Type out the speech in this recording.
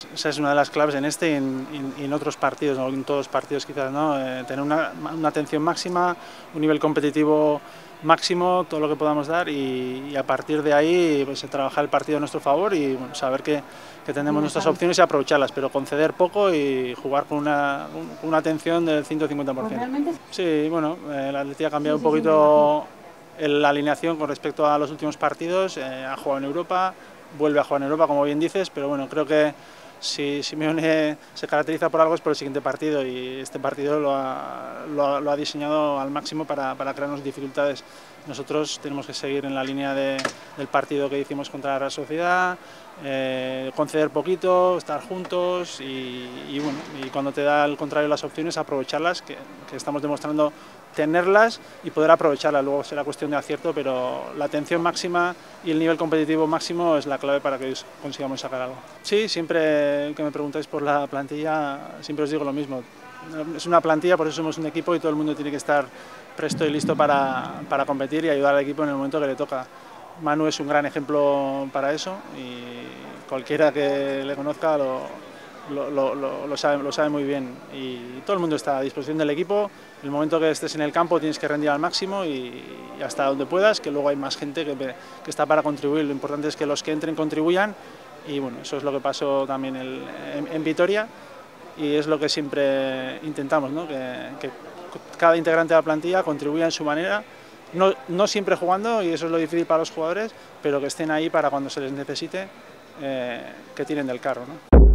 Esa es una de las claves en este y en otros partidos, ¿no? En todos los partidos quizás, ¿no? Tener una atención máxima, un nivel competitivo máximo, todo lo que podamos dar y a partir de ahí pues, trabajar el partido a nuestro favor y bueno, saber que tenemos nuestras opciones y aprovecharlas, pero conceder poco y jugar con una atención del 150%. Sí, bueno, el Atleti ha cambiado un poquito la alineación con respecto a los últimos partidos, ha jugado en Europa, vuelve a jugar en Europa, como bien dices, pero bueno, creo que si Simeone se caracteriza por algo es por el siguiente partido y este partido lo ha diseñado al máximo para crearnos dificultades. Nosotros tenemos que seguir en la línea del partido que hicimos contra la Real Sociedad, conceder poquito, estar juntos y bueno, y cuando te da al contrario las opciones aprovecharlas, que estamos demostrando tenerlas y poder aprovecharlas. Luego será cuestión de acierto, pero la atención máxima y el nivel competitivo máximo es la clave para que consigamos sacar algo. Sí, siempre que me preguntáis por la plantilla, siempre os digo lo mismo. Es una plantilla, por eso somos un equipo y todo el mundo tiene que estar presto y listo para competir y ayudar al equipo en el momento que le toca. Manu es un gran ejemplo para eso y cualquiera que le conozca lo sabe muy bien y todo el mundo está a disposición del equipo. En el momento que estés en el campo tienes que rendir al máximo y hasta donde puedas, que luego hay más gente que está para contribuir. Lo importante es que los que entren contribuyan y bueno, eso es lo que pasó también en Vitoria y es lo que siempre intentamos, ¿no? Que cada integrante de la plantilla contribuya en su manera, no siempre jugando y eso es lo difícil para los jugadores, pero que estén ahí para cuando se les necesite, que tiren del carro, ¿no?